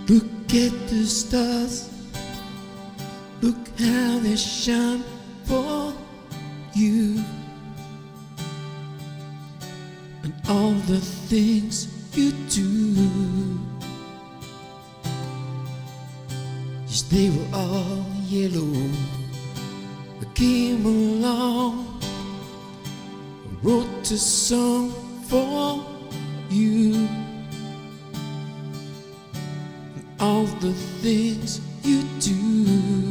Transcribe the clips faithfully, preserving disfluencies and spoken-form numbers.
Look at the stars, look how they shine for you, and all the things you do. Yes, they were all yellow. I came along, I wrote a song for you. All the things you do,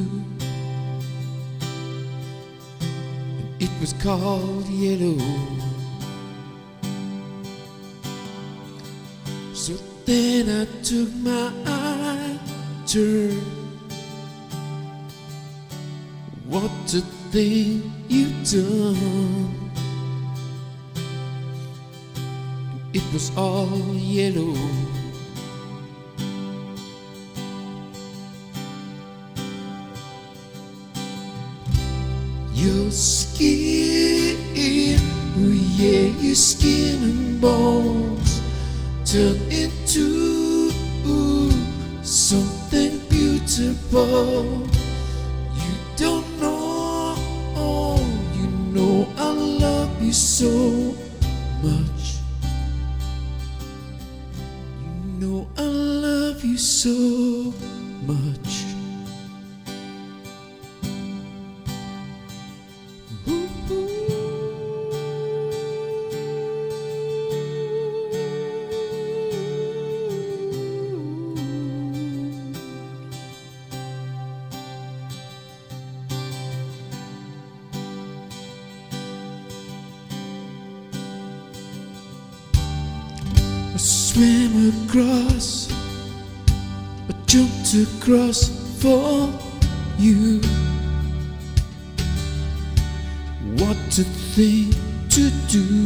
and it was called yellow. So then I took my turn. What a thing you've done. It was all yellow. Your skin, oh yeah, your skin and bones turn into something beautiful. You don't know, you know I love you so much. You know I love you so much. I swam across, I jumped across for you. What a thing to do.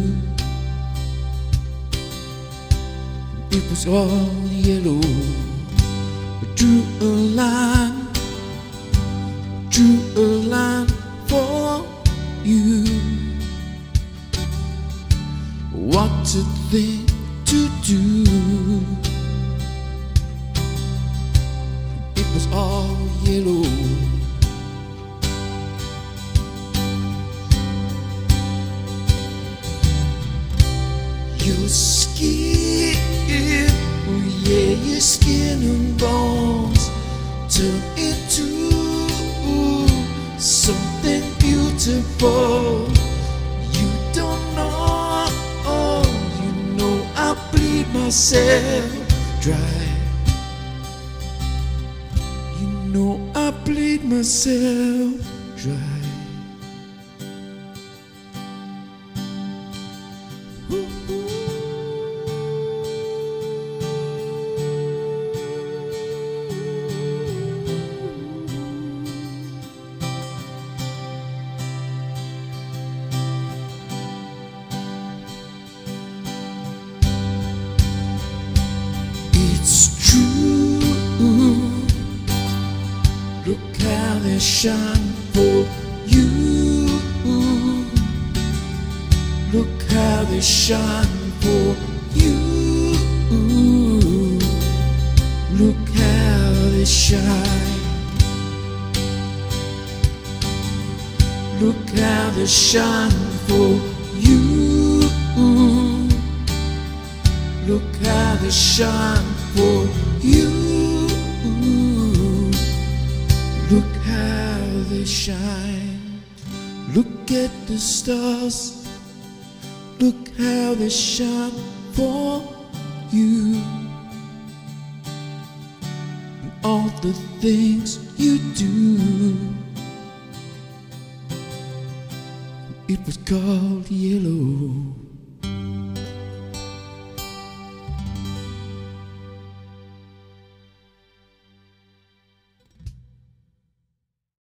It was all yellow. I drew a line, drew a line for you. What a thing to do. It was all yellow. Your skin, oh yeah, your skin and bones turn into something beautiful. You don't know, you know I bleed myself dry. You know I bleed myself dry. It's true. Look how they shine for you. Look how they shine for you. Look how they shine. Look how they shine for you. Look how they shine for you. Look how they shine. Look at the stars. Look how they shine for you. And all the things you do. It was called yellow.